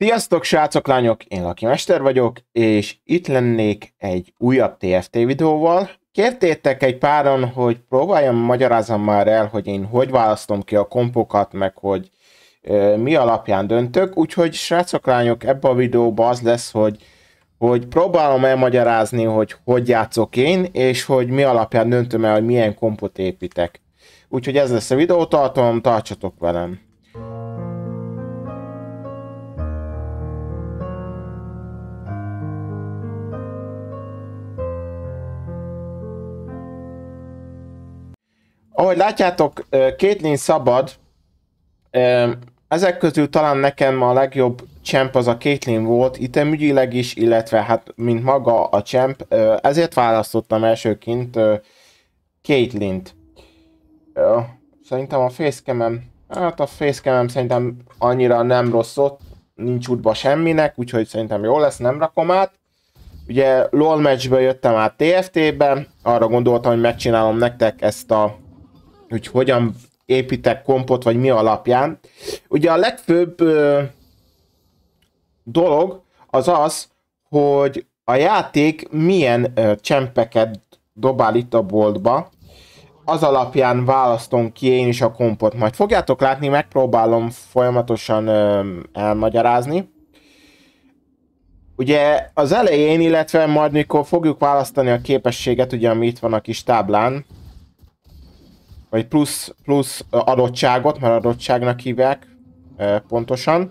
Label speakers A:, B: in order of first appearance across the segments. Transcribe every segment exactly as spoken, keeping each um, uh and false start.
A: Sziasztok srácok, lányok, én Laki Mester vagyok, és itt lennék egy újabb té ef té videóval. Kértétek egy páran, hogy próbáljam magyarázzam már el, hogy én hogy választom ki a kompokat, meg hogy e, mi alapján döntök, úgyhogy srácok, lányok, ebben a videóban az lesz, hogy, hogy próbálom elmagyarázni, hogy hogy játszok én, és hogy mi alapján döntöm el, hogy milyen kompot építek. Úgyhogy ez lesz a videótartalom, tartsatok velem! Ahogy látjátok, Caitlyn szabad, ezek közül talán nekem a legjobb champ az a Caitlyn volt, itemügyileg is, illetve hát mint maga a champ, ezért választottam elsőként Caitlyn-t. Szerintem a facecamem, hát a facecamem szerintem annyira nem rossz ott, nincs útba semminek, úgyhogy szerintem jó lesz, nem rakom át. Ugye LOL matchből jöttem át té ef té-be, arra gondoltam, hogy megcsinálom nektek ezt a hogy hogyan építek kompot, vagy mi alapján. Ugye a legfőbb ö, dolog az az, hogy a játék milyen ö, csempeket dobál itt a boltba, az alapján választom ki én is a kompot. Majd fogjátok látni, megpróbálom folyamatosan ö, elmagyarázni. Ugye az elején, illetve majd mikor fogjuk választani a képességet, ugye ami itt van a kis táblán, vagy plusz, plusz adottságot, mert adottságnak hívják e, pontosan,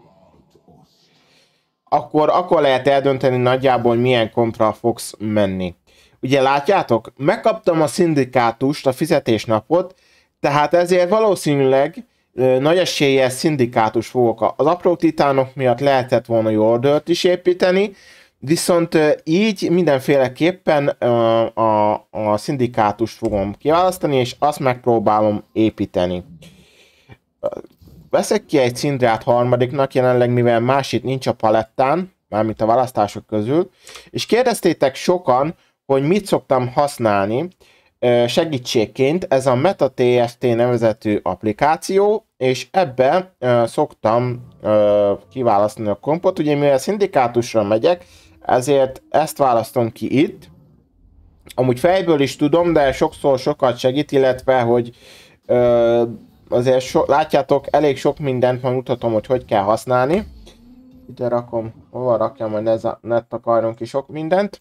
A: akkor, akkor lehet eldönteni nagyjából, milyen kompra fogsz menni. Ugye látjátok, megkaptam a szindikátust, a fizetésnapot, tehát ezért valószínűleg e, nagy eséllyel szindikátus fogok. Az apró titánok miatt lehetett volna jó ordert is építeni, viszont így mindenféleképpen a, a, a szindikátust fogom kiválasztani, és azt megpróbálom építeni. Veszek ki egy Syndrát harmadiknak, jelenleg mivel más itt nincs a palettán, mármint a választások közül, és kérdeztétek sokan, hogy mit szoktam használni segítségként, ez a MetaTFT nevezetű applikáció, és ebbe szoktam kiválasztani a kompot. Ugye mivel szindikátusra megyek, ezért ezt választom ki itt. Amúgy fejből is tudom, de sokszor sokat segít, illetve, hogy ö, azért so, látjátok, elég sok mindent, majd mutatom, hogy hogy kell használni. Ide rakom, hova rakjam, hogy ne, ne takarjon ki sok mindent.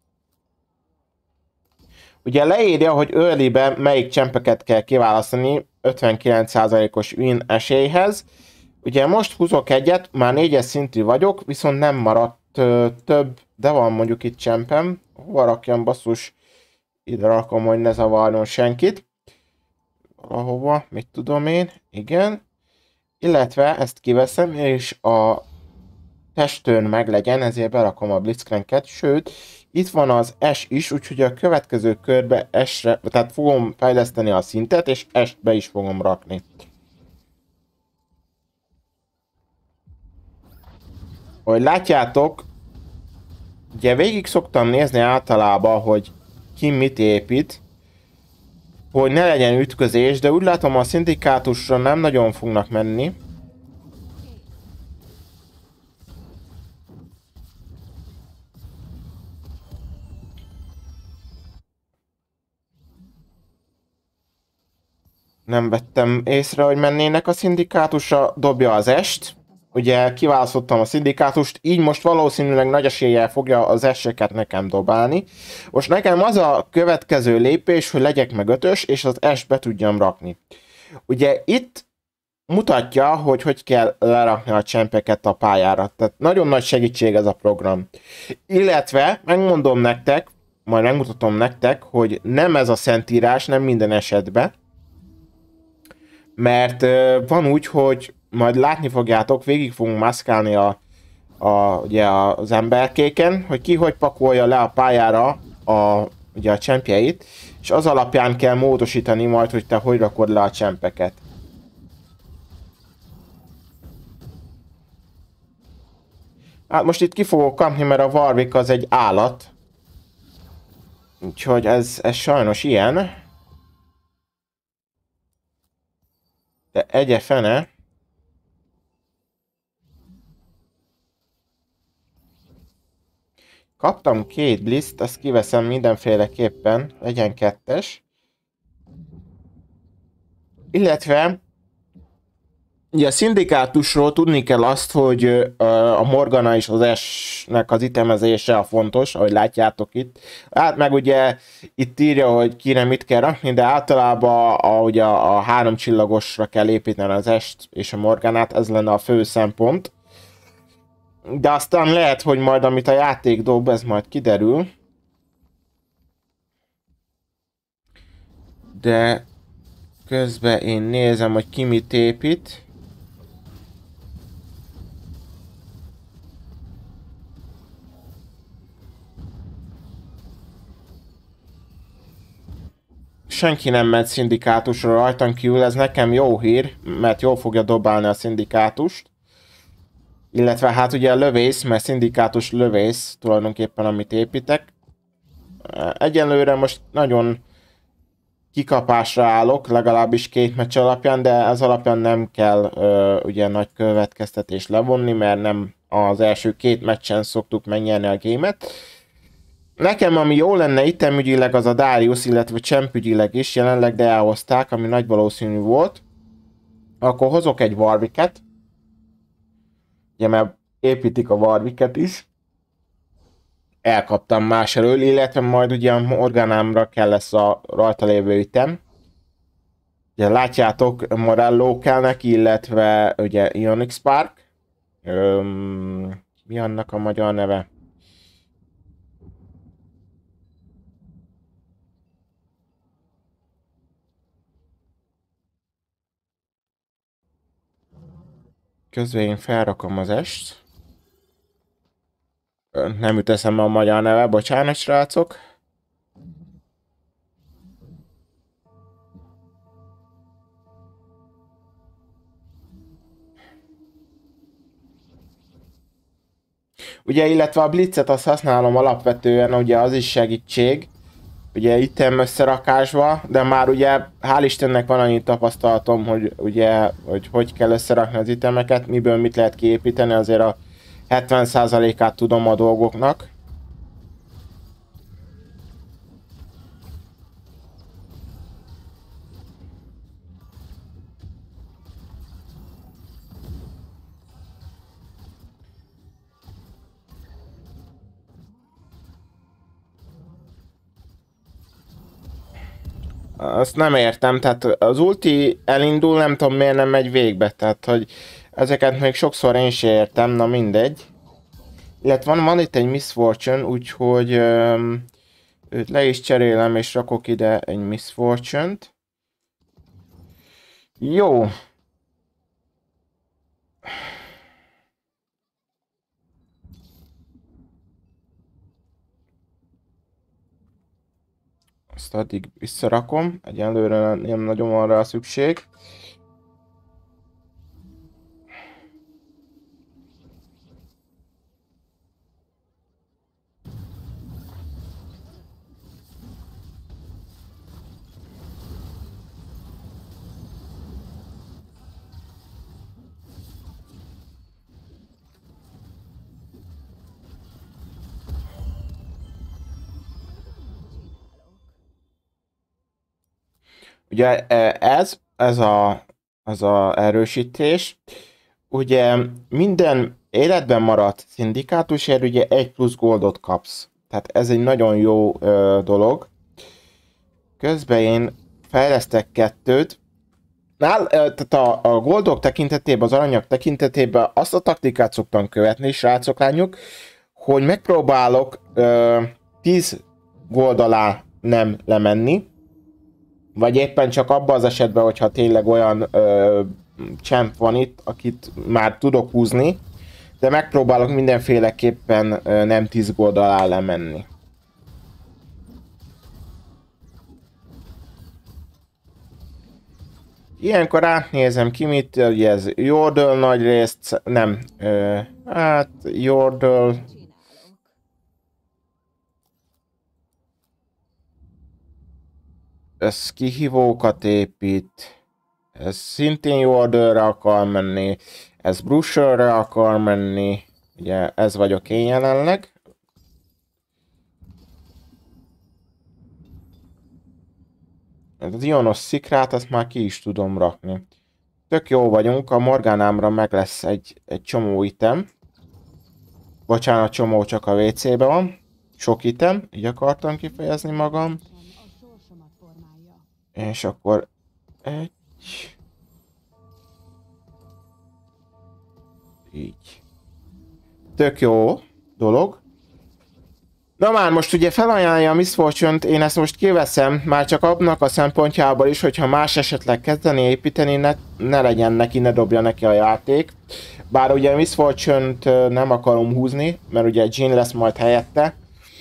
A: Ugye leírja, hogy early-be melyik csempeket kell kiválasztani ötvenkilenc százalékos win esélyhez. Ugye most húzok egyet, már négyes szintű vagyok, viszont nem maradt több, de van mondjuk itt csempem. Hova rakjam, basszus? Ide rakom, hogy ne zavarjon senkit. Valahova, mit tudom én, igen. Illetve ezt kiveszem, és a testőn meglegyen, ezért berakom a Blitzcranket, sőt, itt van az S is, úgyhogy a következő körbe S-re, tehát fogom fejleszteni a szintet, és S-t be is fogom rakni. Hogy látjátok, ugye végig szoktam nézni általában, hogy ki mit épít, hogy ne legyen ütközés, de úgy látom, a szindikátusra nem nagyon fognak menni. Nem vettem észre, hogy mennének a szindikátusra, dobja az est. Ugye kiválasztottam a szindikátust, így most valószínűleg nagy eséllyel fogja az eseket nekem dobálni. Most nekem az a következő lépés, hogy legyek meg ötös, és az est be tudjam rakni. Ugye itt mutatja, hogy hogy kell lerakni a csempeket a pályára. Tehát nagyon nagy segítség ez a program. Illetve megmondom nektek, majd megmutatom nektek, hogy nem ez a szentírás, nem minden esetben. Mert uh, van úgy, hogy majd látni fogjátok, végig fogunk maszkálni a, a, ugye az emberkéken, hogy ki hogy pakolja le a pályára a, ugye a csempjeit, és az alapján kell módosítani majd, hogy te hogy rakod le a csempeket. Hát most itt ki fogok kapni, mert a Warwick az egy állat. Úgyhogy ez, ez sajnos ilyen. De egye fene. Kaptam két bliszt, azt kiveszem mindenféleképpen, legyen kettes. Illetve ugye a szindikátusról tudni kell azt, hogy a Morgana és az S-nek az itemezése a fontos, ahogy látjátok itt. Hát meg ugye itt írja, hogy kire mit kell rakni, de általában a, ugye a három csillagosra kell építeni az S-t és a Morganát, ez lenne a fő szempont. De aztán lehet, hogy majd amit a játék dob, ez majd kiderül. De közben én nézem, hogy ki mit épít. Senki nem ment szindikátusra rajtam kívül, ez nekem jó hír, mert jól fogja dobálni a szindikátust. Illetve hát ugye a lövész, mert szindikátus lövész tulajdonképpen amit építek. Egyenlőre most nagyon kikapásra állok, legalábbis két meccs alapján, de ez alapján nem kell ö, ugye nagy következtetés levonni, mert nem az első két meccsen szoktuk megnyerni a gémet. Nekem ami jó lenne itemügyileg az a Darius, illetve csempügyileg is, jelenleg de elhozták, ami nagy valószínű volt. Akkor hozok egy Warwicket. Ugye mert építik a Warwicket is. Elkaptam más elől, illetve majd ugye a Morganámra kell lesz a rajta lévő item. Ugye látjátok, Morello kell neki, illetve ugye Ionic Spark. Öm, mi annak a magyar neve? Közben én felrakom az est. Nem jut eszembe a magyar neve, bocsánat srácok. Ugye, illetve a blitzet azt használom alapvetően, ugye az is segítség. Ugye item összerakásba, de már ugye hál' Istennek van annyi tapasztalatom, hogy ugye, hogy hogy kell összerakni az itemeket, miből mit lehet kiépíteni, azért a hetven százalékát tudom a dolgoknak. Azt nem értem, tehát az ulti elindul, nem tudom miért nem megy végbe, tehát hogy ezeket még sokszor én sem értem, na mindegy. Illetve van, van itt egy Miss Fortune, úgyhogy öm, őt le is cserélem és rakok ide egy Miss Fortune-t. Jó. Azt addig visszarakom, egyelőre nem nagyon van rá szükség. Ugye ez, ez a, az a erősítés, ugye minden életben maradt szindikátusért ugye egy plusz goldot kapsz. Tehát ez egy nagyon jó ö, dolog. Közben én fejlesztek kettőt. Nál, ö, tehát a, a goldok tekintetében, az aranyag tekintetében azt a taktikát szoktam követni, srácok, lányok, hogy megpróbálok ö, tíz gold alá nem lemenni, vagy éppen csak abban az esetben, hogyha tényleg olyan ö, champ van itt, akit már tudok húzni, de megpróbálok mindenféleképpen ö, nem tíz gold alá lemenni. Ilyenkor átnézem ki, mit, ugye ez Yordle nagy részt, nem, ö, hát Yordle... Ez kihívókat épít, ez szintén Yordle-re akar menni, ez Brusher-re akar menni, ugye ez vagyok én jelenleg. Az ionos szikrát, azt már ki is tudom rakni. Tök jó vagyunk, a Morganámra meg lesz egy, egy csomó item. Bocsánat, csomó csak a vé cé-be van. Sok item, így akartam kifejezni magam. És akkor egy... Így. Tök jó dolog. Na már most ugye felajánlja a Miss Fortune-t, én ezt most kiveszem, már csak abnak a szempontjából is, hogyha más esetleg kezdeni építeni, ne, ne legyen neki, ne dobja neki a játék. Bár ugye a Miss Fortune-t nem akarom húzni, mert ugye Jean lesz majd helyette.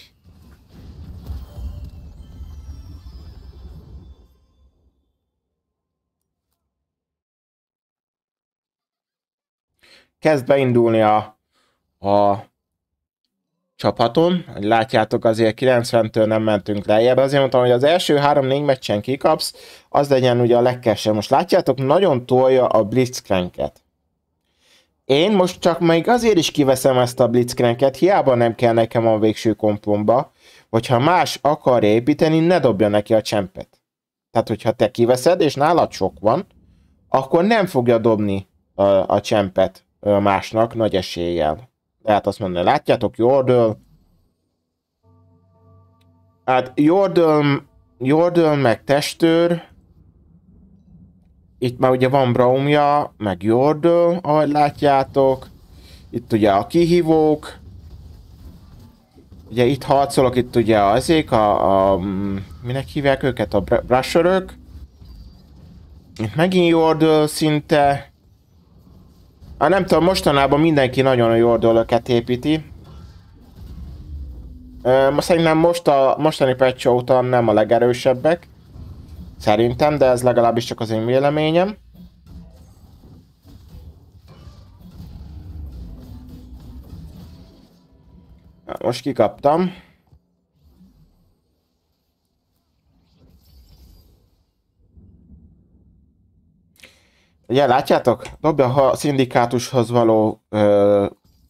A: Kezd beindulni a, a csapatom. Látjátok, azért kilencventől nem mentünk lejjebb. Azért mondtam, hogy az első három-négy meccsen kikapsz, az legyen ugye a legkesebb. Most látjátok, nagyon tolja a Blitzcranket. Én most csak még azért is kiveszem ezt a Blitzcranket, hiába nem kell nekem a végső kompomba, hogyha más akar építeni, ne dobja neki a csempet. Tehát, hogyha te kiveszed, és nálad sok van, akkor nem fogja dobni a, a csempet másnak nagy eséllyel. Lehet azt mondani, látjátok, Yordle. Hát Yordle, Yordle meg testőr. Itt már ugye van Braumja, meg Yordle, ahogy látjátok. Itt ugye a kihívók. Ugye itt harcolok, itt ugye azék, a, a minek hívják őket, a brusherök. Itt megint Yordle szinte. Hát nem tudom, mostanában mindenki nagyon a Yordle-öket építi. Most szerintem most a mostani patch óta nem a legerősebbek. Szerintem, de ez legalábbis csak az én véleményem. Most kikaptam. Ugye látjátok? Dobja a szindikátushoz való... Ö...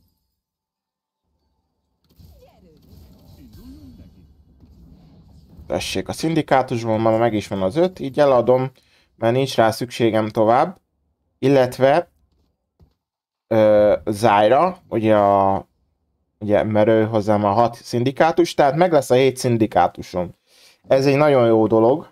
A: Tessék, a szindikátusban már meg is van az öt, így eladom, mert nincs rá szükségem tovább. Illetve... Ö, Zyra, ugye a... Ugye, mert ő hozzám a hat szindikátus, tehát meg lesz a hét szindikátusom. Ez egy nagyon jó dolog.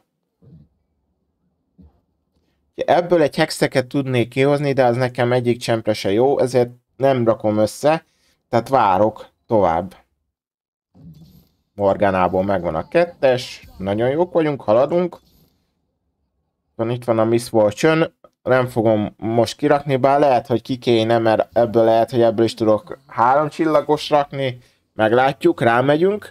A: Ebből egy hexeket tudnék kihozni, de az nekem egyik csempre se jó, ezért nem rakom össze, tehát várok tovább. Morganából megvan a kettes, nagyon jók vagyunk, haladunk. Itt van a Miss Fortune, nem fogom most kirakni, bár lehet, hogy ki kéne, mert ebből lehet, hogy ebből is tudok három csillagos rakni, meglátjuk, rámegyünk.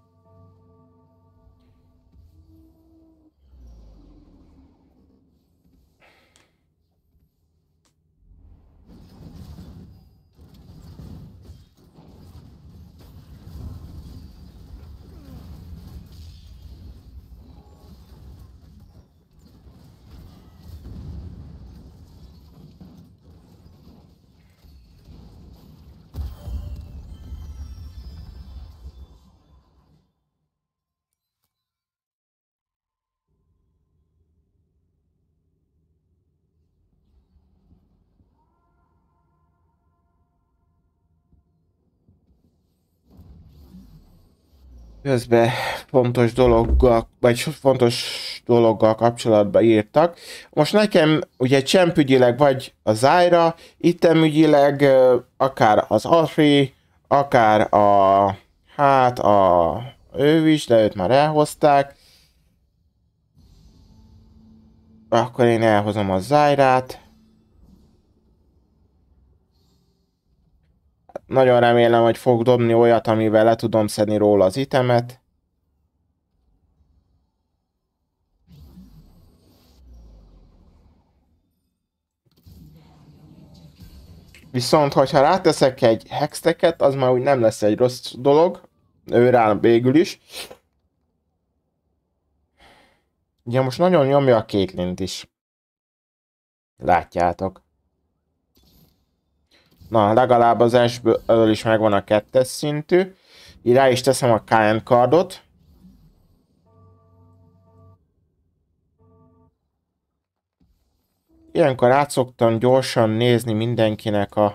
A: Közben fontos dologgal, vagy fontos dologgal kapcsolatban írtak. Most nekem ugye csempügyileg vagy a Zyra, itemügyileg akár az Afri, akár a, hát a ő is, de őt már elhozták. Akkor én elhozom a Zyrát. Nagyon remélem, hogy fog dobni olyat, amivel le tudom szedni róla az itemet. Viszont, hogyha ráteszek egy hexteket, az már úgy nem lesz egy rossz dolog. Ő rá végül is. Ugye most nagyon nyomja a Caitlyn-t is. Látjátok. Na, legalább az S-ből is megvan a kettes szintű. Így rá is teszem a Kaen kardot. ilyenkor át szoktam gyorsan nézni mindenkinek a,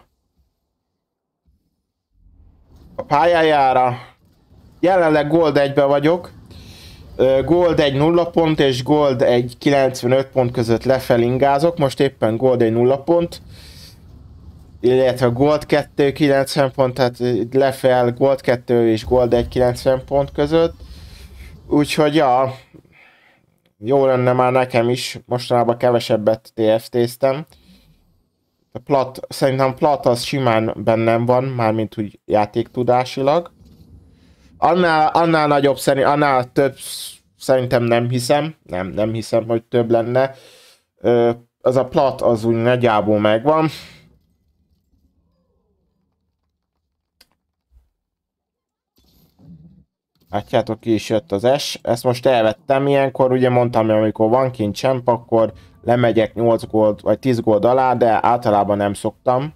A: a pályájára. Jelenleg Gold egyben vagyok. Gold egy nulla pont és Gold egy kilencvenöt pont között lefelingázok. Most éppen Gold egy nulla pont. Illetve Gold kettő kilencven pont, tehát lefel Gold kettő és Gold egy kilencven pont között. Úgyhogy ja, jó lenne már nekem is, mostanában kevesebbet té ef té-ztem. A plat, szerintem plat az simán bennem van, mármint úgy játéktudásilag. Annál, annál nagyobb, szerint, annál több szerintem nem hiszem, nem, nem hiszem, hogy több lenne. Ö, az a plat az úgy nagyjából megvan. Látjátok, ki is jött az S. Ezt most elvettem ilyenkor, ugye mondtam, hogy amikor van kint csemp, akkor lemegyek nyolc gold vagy tíz gold alá, de általában nem szoktam.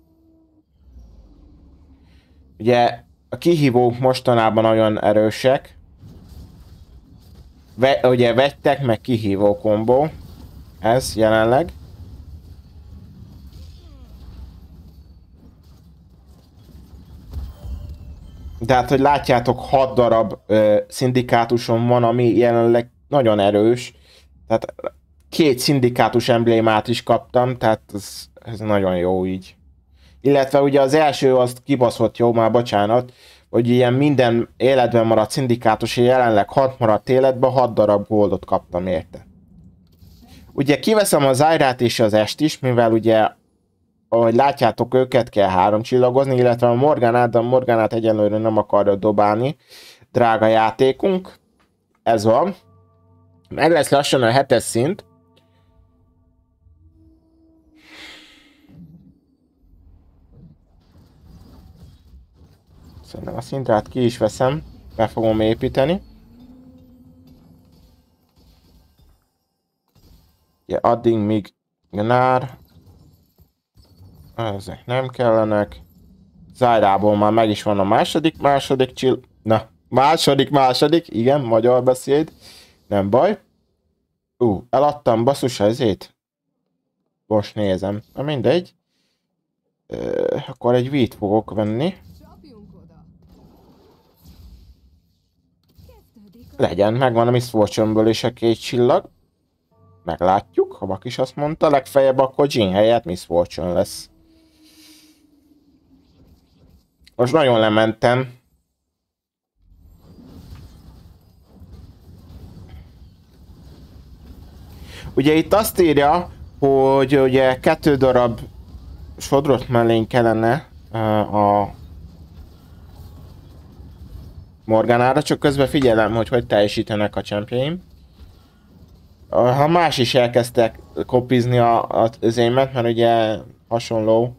A: Ugye a kihívók mostanában nagyon erősek. Ve, ugye vettek, meg kihívó kombó. Ez jelenleg. De hát, hogy látjátok, hat darab ö, szindikátusom van, ami jelenleg nagyon erős. Tehát két szindikátus emblémát is kaptam, tehát ez, ez nagyon jó így. Illetve ugye az első azt kibaszott jó, már bocsánat, hogy ilyen minden életben maradt szindikátus, jelenleg hat maradt életben, hat darab goldot kaptam érte. Ugye kiveszem az Zyrát és az est is, mivel ugye, ahogy látjátok, őket kell három csillagozni, illetve a Morganát, de a Morganát egyenlőre nem akarja dobálni. Drága játékunk. Ez van. Meg lesz lassan a hetes szint. Szerintem a szintrát ki is veszem. Be fogom építeni. Ja, addig még Gnár. Ezek nem kellenek. Zyrából már meg is van a második, második csill... Na, második, második. Igen, magyar beszéd. Nem baj. Ú, uh, eladtam basszus ezét. Most nézem. Na mindegy. Uh, akkor egy vít fogok venni. Legyen, megvan a Miss Fortune-ből is a két csillag. Meglátjuk, ha Bak is azt mondta, legfeljebb akkor Jean helyett Miss Fortune lesz. Most nagyon lementem. Ugye itt azt írja, hogy ugye kettő darab sodrott mellény kellene uh, a Morganára, csak közben figyelem, hogy hogy teljesítenek a csempjeim. Ha más is elkezdtek kopizni a, a, az émet, mert ugye hasonló.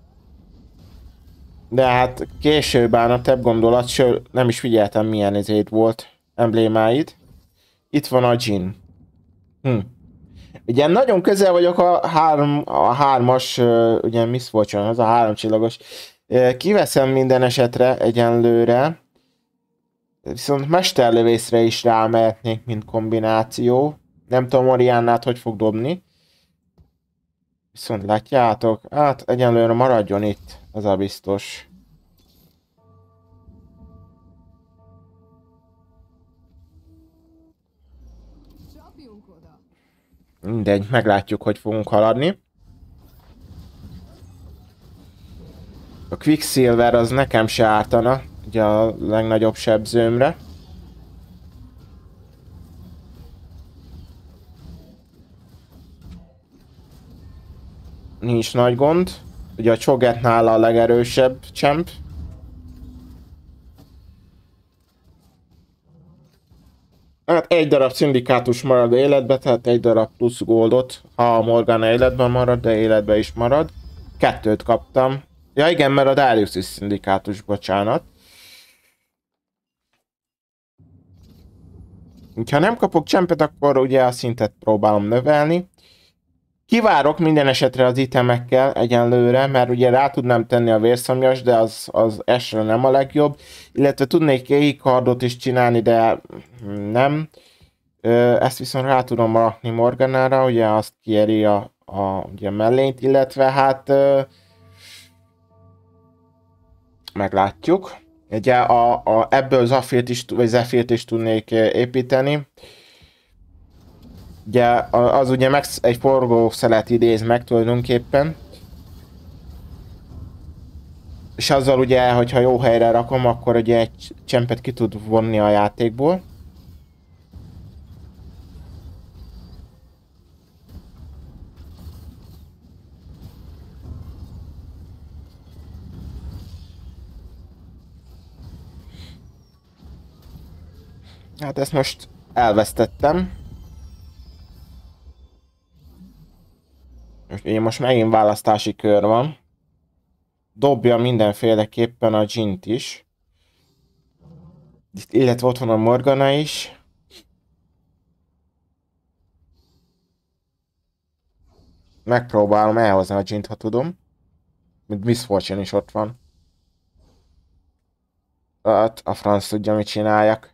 A: De hát később állna több gondolat, sőt nem is figyeltem milyen ezért volt emblémáid. Itt van a Jean. Hm. Ugye nagyon közel vagyok a, három, a hármas, ugye Miss Fortune, az a három csillagos. Kiveszem minden esetre egyenlőre. Viszont mesterlövészre is rámehetnék, mint kombináció. Nem tudom, Oriannát hogy fog dobni. Viszont látjátok, hát egyenlőre maradjon itt, az a biztos. Mindegy, meglátjuk, hogy fogunk haladni. A Quicksilver az nekem se ártana, ugye a legnagyobb sebzőmre. Nincs nagy gond. Ugye a Cho'Gath nála a legerősebb csemp. Hát egy darab szindikátus marad életbe, tehát egy darab plusz goldot, ha a Morgana életben marad, de életbe is marad. Kettőt kaptam. Ja igen, mert a Darius is szindikátus, bocsánat. Ha nem kapok csempet, akkor ugye a szintet próbálom növelni. Kivárok minden esetre az itemekkel egyenlőre, mert ugye rá tudnám tenni a vérszomjas, de az, az esre nem a legjobb. Illetve tudnék éhikardot is csinálni, de nem. Ezt viszont rá tudom rakni Morganára, ugye azt kieri a, a ugye mellényt, illetve hát ö, meglátjuk. Ugye a, a, ebből Zafirt is, vagy Zephyrt is tudnék építeni. Ugye az ugye meg egy forgószelet idéz meg tulajdonképpen. És azzal ugye, hogyha jó helyre rakom, akkor ugye egy csempet ki tud vonni a játékból. Hát ezt most elvesztettem. Ugye most megint választási kör van. Dobja mindenféleképpen a Jint is. Illetve ott van a Morgana is. Megpróbálom elhozni a Jint, ha tudom. Mint Miss Fortune is ott van. Hát a franc tudja, mit csináljak.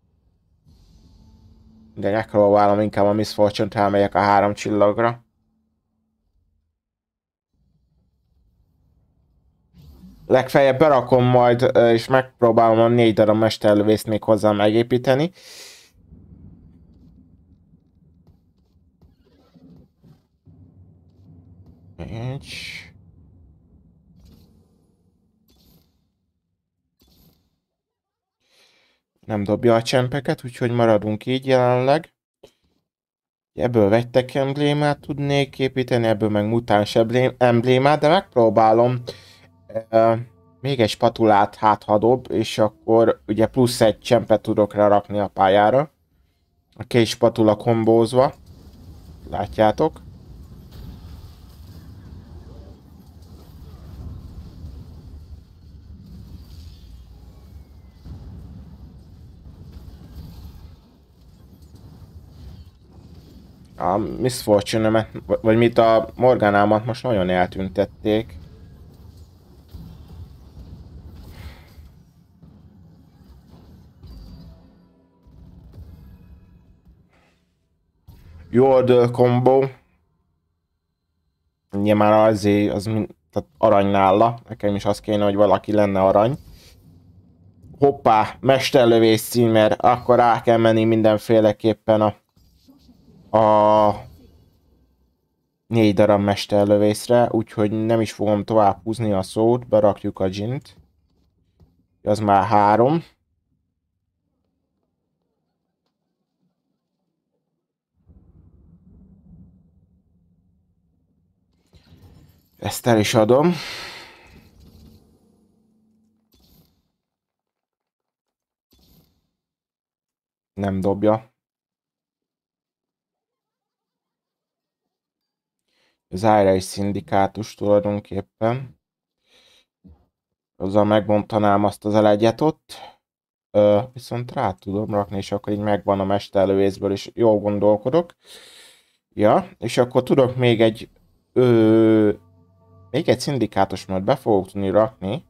A: De megpróbálom inkább a Miss Fortune-t, elmegyek a három csillagra. Legfeljebb berakom majd, és megpróbálom a négy darab mesterlövészt még hozzá megépíteni. Egy. Nem dobja a csempeket, úgyhogy maradunk így jelenleg. Ebből vegytek emblémát tudnék építeni, ebből meg mutáns emblémát, de megpróbálom uh, még egy spatulát háthadob, és akkor ugye plusz egy csempet tudok rárakni a pályára. A két spatula kombózva. Látjátok? A Miss Fortune-emet, vagy mit a Morganámat most nagyon eltüntették. Yordle combo. Nyilván azért az tehát arany nála. Nekem is az kéne, hogy valaki lenne arany. Hoppá, mesterlövés címer, akkor rá kell menni mindenféleképpen a a négy darab mesterlövészre, úgyhogy nem is fogom tovább húzni a szót, berakjuk a Jint. Az már három. Ezt el is adom. Nem dobja. Az Irish szindikátus tulajdonképpen. Azzal megbontanám azt az elegyet ott. Ö, viszont rá tudom rakni, és akkor így megvan a mesterlövészből, és jól gondolkodok. Ja, és akkor tudok még egy ö, még egy szindikátus, mert be fogok tudni rakni.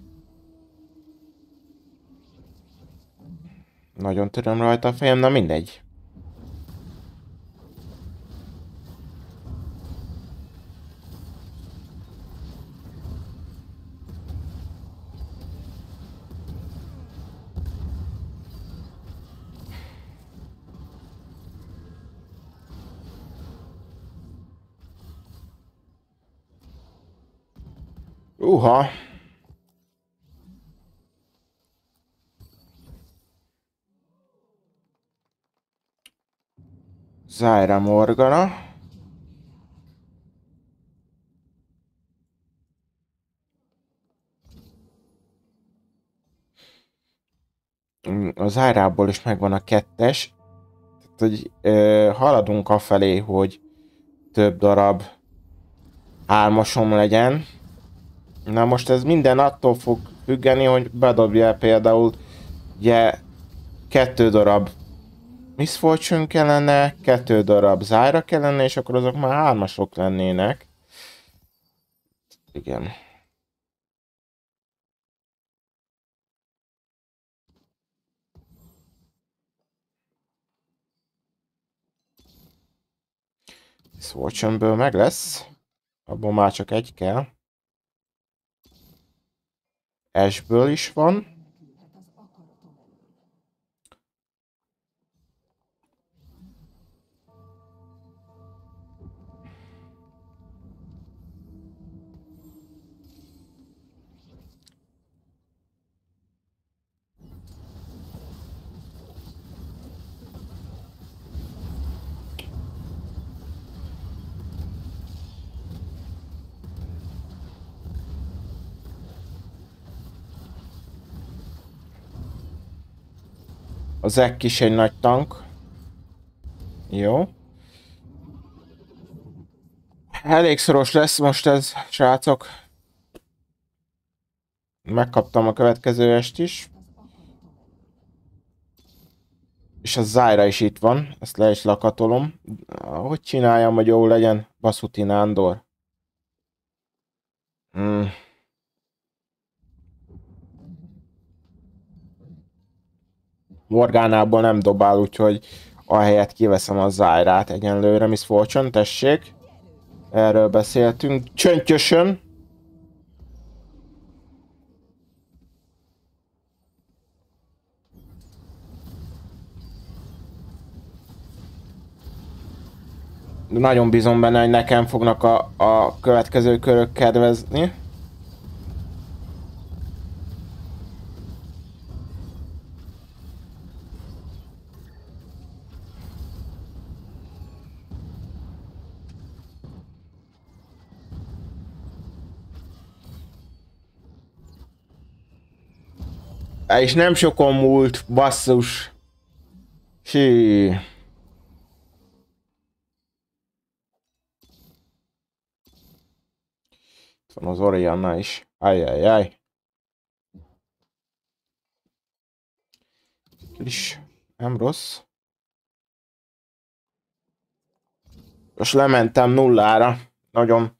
A: Nagyon töröm rajta a fejem, na mindegy. Uha! Zyra Morgana. A Zyrából is megvan a kettes. Tehát, hogy ö, haladunk afelé, hogy több darab hármasom legyen. Na most ez minden attól fog függeni, hogy bedobja például ugye kettő darab Miss Fortune kellene, kettő darab Zyra kellene, és akkor azok már hármasok lennének. Igen. Swatchonből meg lesz. Abból már csak egy kell. Ashből is van. A Zekk is egy nagy tank. Jó. Elég szoros lesz most ez, srácok. Megkaptam a következő est is. És a Zyra is itt van. Ezt le is lakatolom. Hogy csináljam, hogy jó legyen? Basuti Nándor. Hmm. Morgánából nem dobál, úgyhogy ahelyett kiveszem a Zyrát egyenlőre. Miss Fortune, tessék. Erről beszéltünk. Csöntyösön. Nagyon bízom benne, hogy nekem fognak a, a következő körök kedvezni. És nem sokon múlt, basszus. Hí. Itt van az Orianna is. Ajjajjaj. És nem rossz. Most lementem nullára. Nagyon.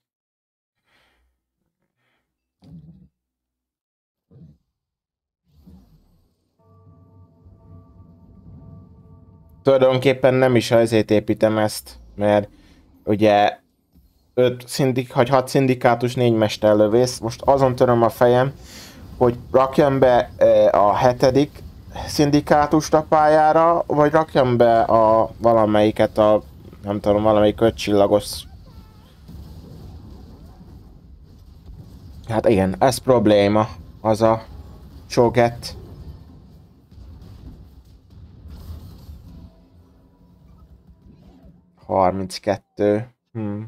A: Tulajdonképpen nem is azért építem ezt, mert ugye öt szindik, vagy hat szindikátus, négy mesterlövész. Most azon töröm a fejem, hogy rakjam be a hetedik szindikátust a pályára, vagy rakjam be a valamelyiket a, nem tudom, valamelyik ötcsillagos. Hát igen, ez probléma, az a Cho'Gath. harminckettő. Hmm.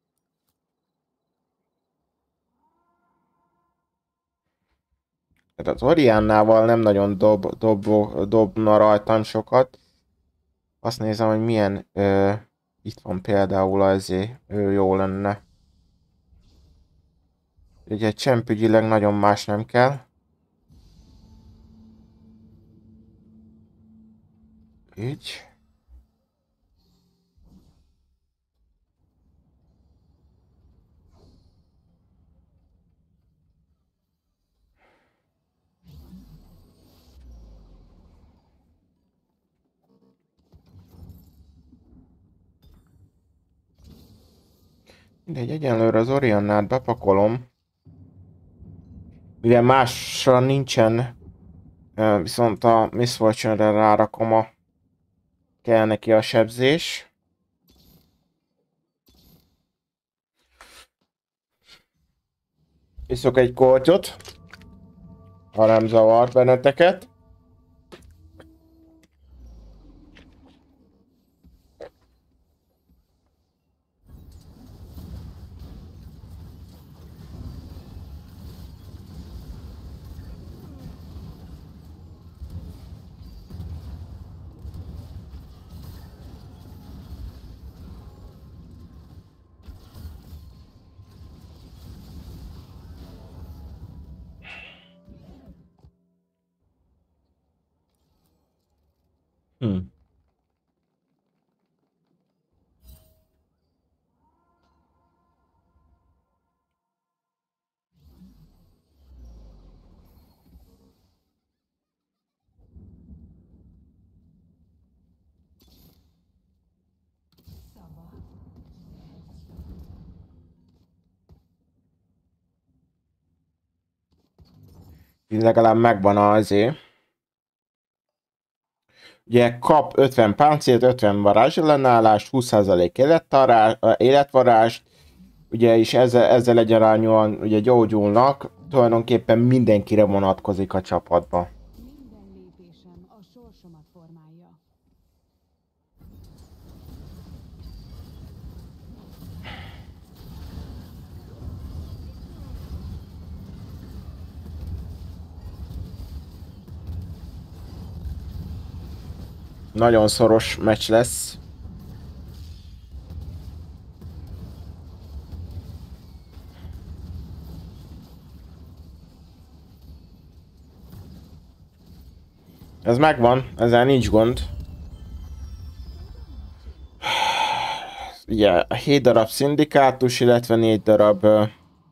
A: Az Oriannával nem nagyon dob, dob, dobna rajtam sokat. Azt nézem, hogy milyen... Ö, itt van például azért, ő jó lenne. Ugye csempügyileg nagyon más nem kell. Így. Mindegy, egyenlőre az Oriannát bepakolom. Mivel másra nincsen, viszont a Miss Fortune-re rárakom a... kell neki a sebzés. Iszok egy kortyot, ha nem zavar benneteket. Hmm. legalább megvan azért. Ugye kap ötven páncélt, ötven varázsellenállást, húsz százalék életvarázst, ugye és ezzel, ezzel egyenarányúan ugye gyógyulnak, tulajdonképpen mindenkire vonatkozik a csapatba.
B: Minden lépésem a sorsomat formálja.
A: Nagyon szoros meccs lesz. Ez megvan, ezzel nincs gond. Ugye hét darab szindikátus, illetve négy darab uh,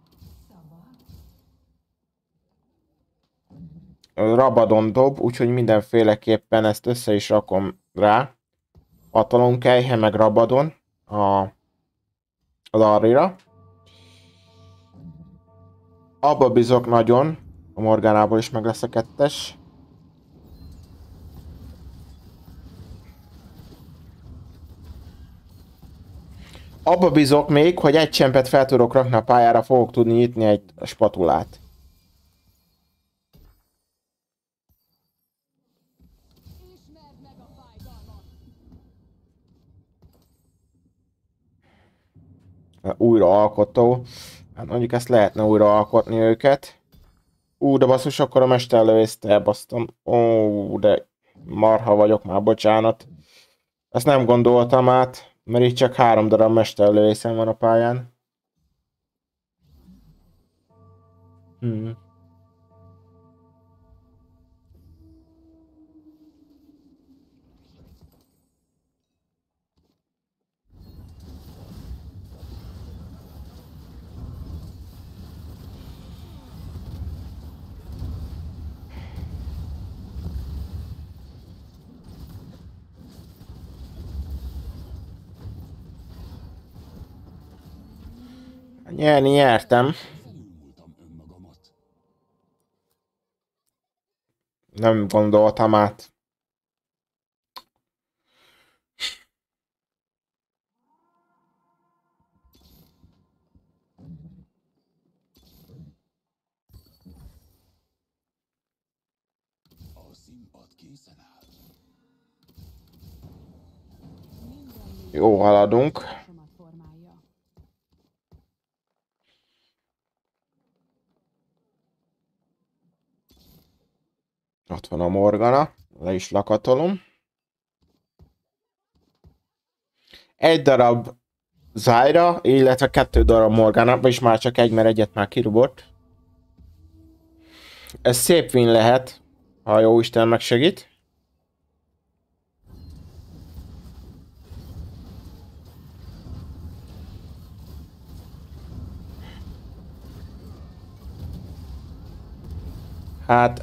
A: Rabadon dob, úgyhogy mindenféleképpen ezt össze is rakom rá. Hatalomkelyhe meg Rabadon a, az Arira. Abba bízok nagyon, a Morganából is meg lesz a kettes. Abba bízok még, hogy egy csempet fel tudok rakni a pályára, fogok tudni nyitni egy spatulát. Újra alkotó. Hát mondjuk ezt lehetne újra alkotni őket. Ú, de basszus, akkor a mesterlövészt elbasztom. Ó, de marha vagyok már, bocsánat. Ezt nem gondoltam át, mert itt csak három darab mesterlövészem van a pályán. Hmm. Nyerni nyertem. Nem gondoltam át. Jó, haladunk. Ott van a Morgana, le is lakatolom. Egy darab Zyra, illetve kettő darab Morgana, vagyis már csak egy, mert egyet már kirúgott. Ez szép win lehet, ha jó Isten megsegít. Hát...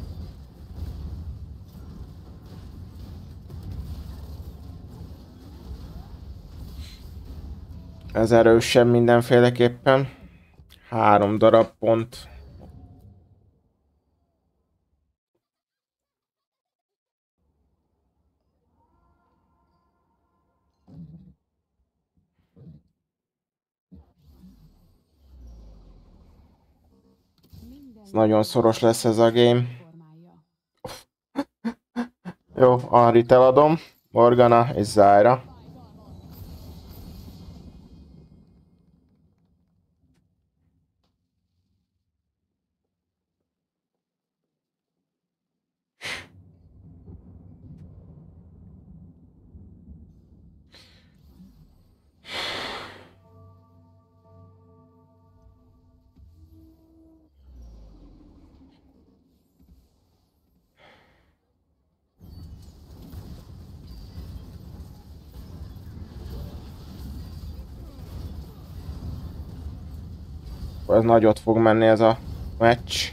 A: ez erősebb mindenféleképpen. Három darab pont. Ez nagyon szoros lesz ez a game. Jó, Henryt eladom. Morgana és Zyra. Ez nagyot fog menni ez a meccs.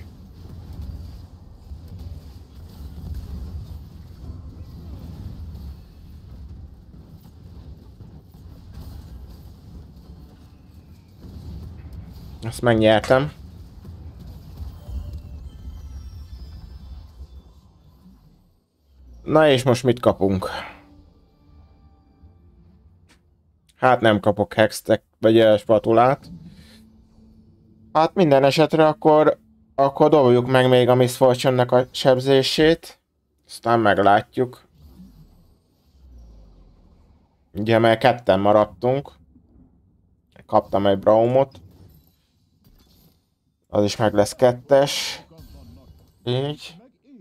A: Ezt megnyertem. Na és most mit kapunk? Hát nem kapok hextek, vagy spatulát. Hát minden esetre akkor, akkor dobjuk meg még a Miss Fortune-nek a sebzését. Aztán meglátjuk. Ugye, mert ketten maradtunk. Kaptam egy Braumot. Az is meg lesz kettes. Így.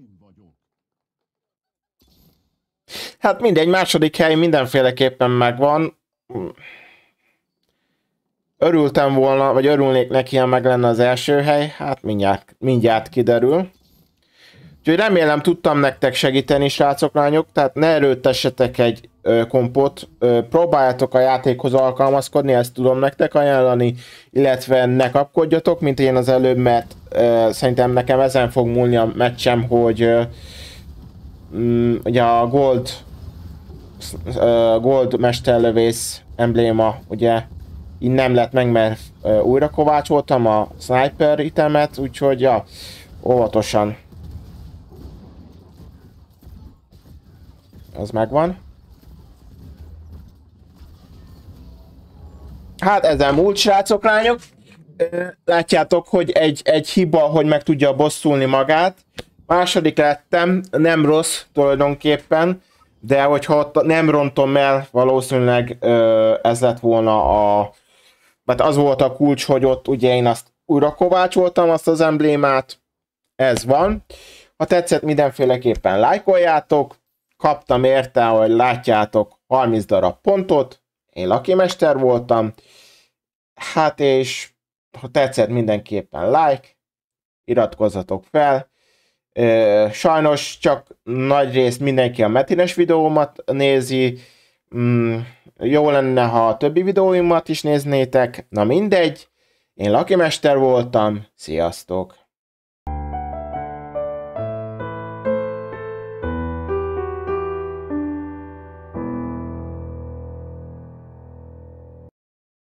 A: Hát mindegy, második hely mindenféleképpen megvan. Örültem volna, vagy örülnék neki, ha meg lenne az első hely. Hát mindjárt, mindjárt kiderül. Úgyhogy remélem tudtam nektek segíteni, srácok, lányok. Tehát ne erőltessetek egy ö, kompot. Ö, próbáljátok a játékhoz alkalmazkodni, ezt tudom nektek ajánlani. Illetve ne kapkodjatok, mint én az előbb, mert ö, szerintem nekem ezen fog múlni a meccsem, hogy ö, mm, ugye a Gold, ö, Gold mesterlövész embléma, ugye így nem lett meg, mert ö, újra kovácsoltam a sniper itemet, úgyhogy ja, óvatosan. Az megvan. Hát ezen múlt, srácok, lányok. Látjátok, hogy egy, egy hiba, hogy meg tudja bosszulni magát. Második lettem, nem rossz tulajdonképpen, de hogyha ott nem rontom el, valószínűleg ez lett volna a... mert az volt a kulcs, hogy ott ugye én azt újra kovácsoltam, azt az emblémát. Ez van. Ha tetszett, mindenféleképpen lájkoljátok. Kaptam érte, hogy látjátok, harminc darab pontot. Én Lucky Mester voltam. Hát és ha tetszett, mindenképpen like. Iratkozzatok fel. Sajnos csak nagy részt mindenki a Metines videómat nézi. Jó lenne, ha a többi videóimat is néznétek. Na mindegy. Én Lucky Mester voltam. Sziasztok!